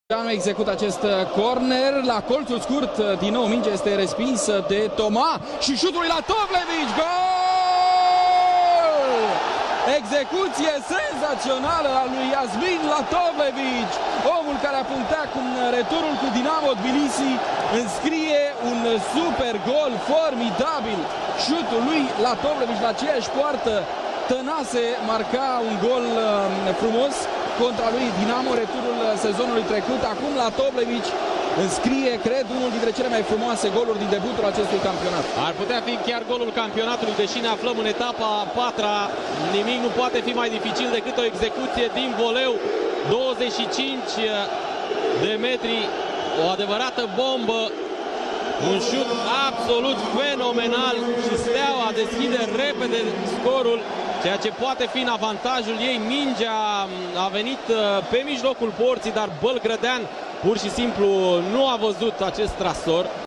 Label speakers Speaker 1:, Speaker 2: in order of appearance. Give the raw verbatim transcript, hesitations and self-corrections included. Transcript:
Speaker 1: Nu execută acest corner la colțul scurt, din nou mingea este respinsă de Toma și șutul la Tovlevici, gol! Execuție senzațională a lui Yasmin Latovlevici, omul care a punctat cu returul cu Dinamo Tbilisi, înscrie un super gol formidabil. Șutul lui Latovlevici la aceeași poartă, Tănase marca un gol frumos contra lui Dinamo, returul sezonului trecut. Acum Latovlevici înscrie, cred, unul dintre cele mai frumoase goluri din debutul acestui campionat.
Speaker 2: Ar putea fi chiar golul campionatului, deși ne aflăm în etapa a patra. Nimic nu poate fi mai dificil decât o execuție din voleu, douăzeci și cinci de metri, o adevărată bombă, un șut absolut fenomenal și Steaua deschide repede scorul, ceea ce poate fi în avantajul ei. Mingea a venit pe mijlocul porții, dar Bălgrădean pur și simplu nu a văzut acest trasor.